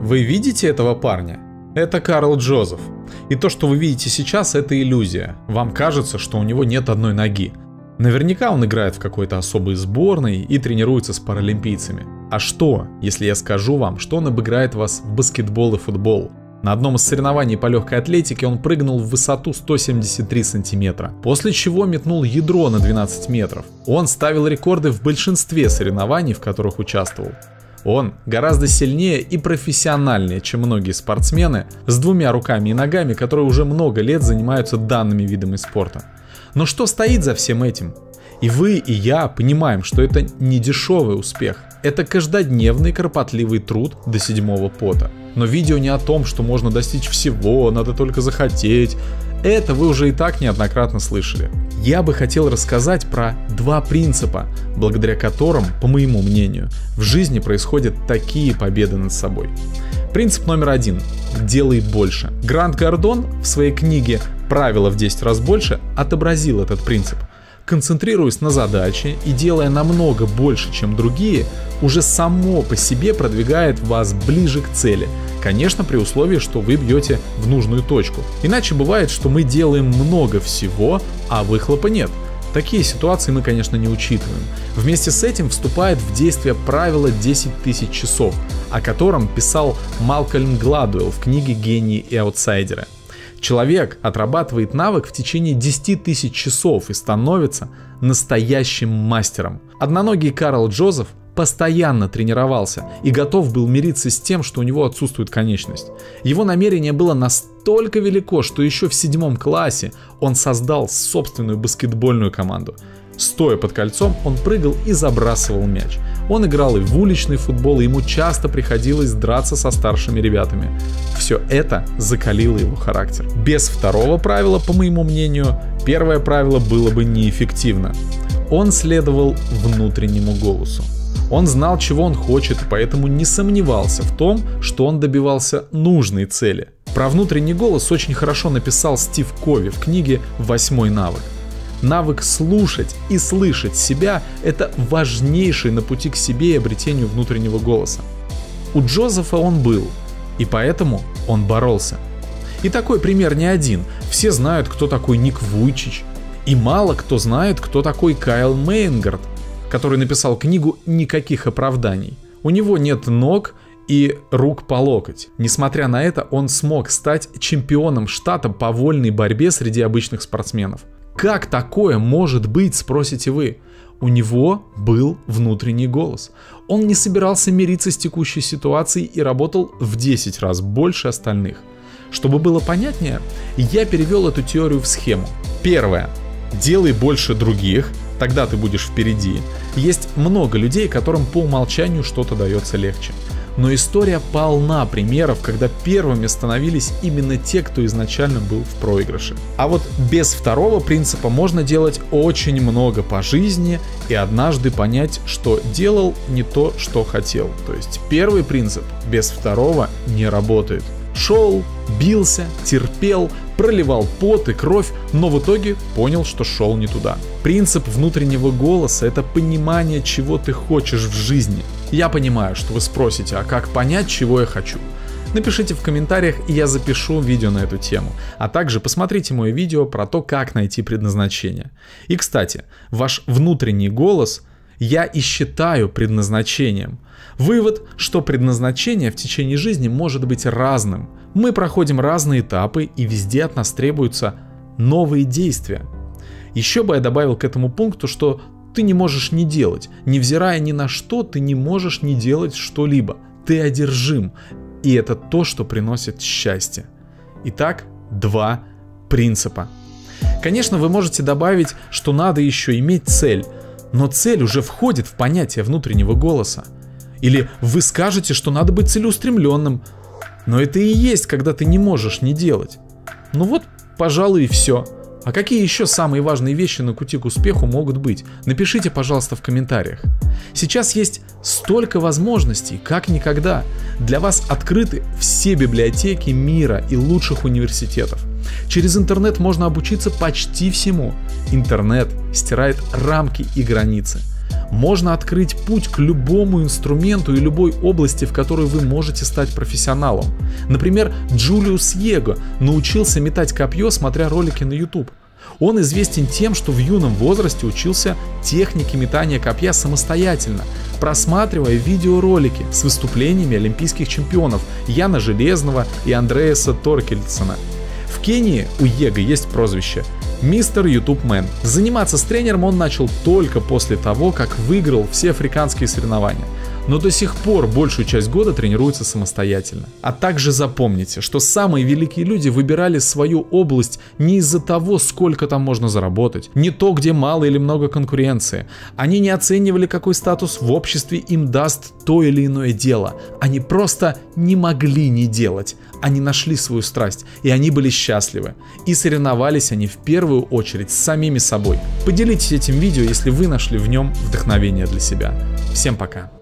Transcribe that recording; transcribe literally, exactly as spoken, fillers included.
Вы видите этого парня? Это Карл Джозеф. И то, что вы видите сейчас, это иллюзия. Вам кажется, что у него нет одной ноги. Наверняка он играет в какой-то особой сборной и тренируется с паралимпийцами. А что, если я скажу вам, что он обыграет вас в баскетбол и футбол? На одном из соревнований по легкой атлетике он прыгнул в высоту сто семьдесят три сантиметра, после чего метнул ядро на двенадцать метров. Он ставил рекорды в большинстве соревнований, в которых участвовал. Он гораздо сильнее и профессиональнее, чем многие спортсмены с двумя руками и ногами, которые уже много лет занимаются данными видами спорта. Но что стоит за всем этим? И вы, и я понимаем, что это не дешевый успех. Это каждодневный кропотливый труд до седьмого пота. Но видео не о том, что можно достичь всего, надо только захотеть. Это вы уже и так неоднократно слышали. Я бы хотел рассказать про два принципа, благодаря которым, по моему мнению, в жизни происходят такие победы над собой. Принцип номер один. Делай больше. Грант Гордон в своей книге «Правила в десять раз больше» отобразил этот принцип. Концентрируясь на задаче и делая намного больше, чем другие, уже само по себе продвигает вас ближе к цели. Конечно, при условии, что вы бьете в нужную точку. Иначе бывает, что мы делаем много всего, а выхлопа нет. Такие ситуации мы, конечно, не учитываем. Вместе с этим вступает в действие правило десять тысяч часов, о котором писал Малкольм Гладуэлл в книге «Гении и аутсайдеры». Человек отрабатывает навык в течение десяти тысяч часов и становится настоящим мастером. Одноногий Карл Джозеф постоянно тренировался и готов был мириться с тем, что у него отсутствует конечность. Его намерение было настолько велико, что еще в седьмом классе он создал собственную баскетбольную команду. Стоя под кольцом, он прыгал и забрасывал мяч. Он играл и в уличный футбол, и ему часто приходилось драться со старшими ребятами. Все это закалило его характер. Без второго правила, по моему мнению, первое правило было бы неэффективно. Он следовал внутреннему голосу. Он знал, чего он хочет, и поэтому не сомневался в том, что он добивался нужной цели. Про внутренний голос очень хорошо написал Стив Кови в книге «Восьмой навык». Навык слушать и слышать себя – это важнейший на пути к себе и обретению внутреннего голоса. У Джозефа он был, и поэтому он боролся. И такой пример не один. Все знают, кто такой Ник Вуйчич. И мало кто знает, кто такой Кайл Мейнгард, который написал книгу «Никаких оправданий». У него нет ног и рук по локоть. Несмотря на это, он смог стать чемпионом штата по вольной борьбе среди обычных спортсменов. Как такое может быть, спросите вы? У него был внутренний голос. Он не собирался мириться с текущей ситуацией и работал в десять раз больше остальных. Чтобы было понятнее, я перевел эту теорию в схему. Первое. Делай больше других, тогда ты будешь впереди. Есть много людей, которым по умолчанию что-то дается легче. Но история полна примеров, когда первыми становились именно те, кто изначально был в проигрыше. А вот без второго принципа можно делать очень много по жизни и однажды понять, что делал не то, что хотел. То есть первый принцип без второго не работает. Шел, бился, терпел, проливал пот и кровь, но в итоге понял, что шел не туда. Принцип внутреннего голоса – это понимание, чего ты хочешь в жизни. Я понимаю, что вы спросите, а как понять, чего я хочу? Напишите в комментариях, и я запишу видео на эту тему. А также посмотрите мое видео про то, как найти предназначение. И, кстати, ваш внутренний голос я и считаю предназначением. Вывод, что предназначение в течение жизни может быть разным. Мы проходим разные этапы, и везде от нас требуются новые действия. Еще бы я добавил к этому пункту, что ты не можешь не делать. Невзирая ни на что, ты не можешь не делать что-либо. Ты одержим. И это то, что приносит счастье. Итак, два принципа. Конечно, вы можете добавить, что надо еще иметь цель. Но цель уже входит в понятие внутреннего голоса. Или вы скажете, что надо быть целеустремленным. Но это и есть, когда ты не можешь не делать. Ну вот, пожалуй, и все. А какие еще самые важные вещи на пути к успеху могут быть? Напишите, пожалуйста, в комментариях. Сейчас есть столько возможностей, как никогда. Для вас открыты все библиотеки мира и лучших университетов. Через интернет можно обучиться почти всему. Интернет стирает рамки и границы. можно открыть путь к любому инструменту и любой области, в которой вы можете стать профессионалом. Например, Джулиус Его научился метать копье, смотря ролики на YouTube. Он известен тем, что в юном возрасте учился технике метания копья самостоятельно, просматривая видеоролики с выступлениями олимпийских чемпионов Яна Железного и Андреаса Торкельсона. В Кении у Его есть прозвище «Мистер Ютубмен». Заниматься с тренером он начал только после того, как выиграл все африканские соревнования. Но до сих пор большую часть года тренируется самостоятельно. А также запомните, что самые великие люди выбирали свою область не из-за того, сколько там можно заработать, не то, где мало или много конкуренции. Они не оценивали, какой статус в обществе им даст то или иное дело. Они просто не могли не делать. Они нашли свою страсть, и они были счастливы. И соревновались они в первую очередь с самими собой. Поделитесь этим видео, если вы нашли в нем вдохновение для себя. Всем пока!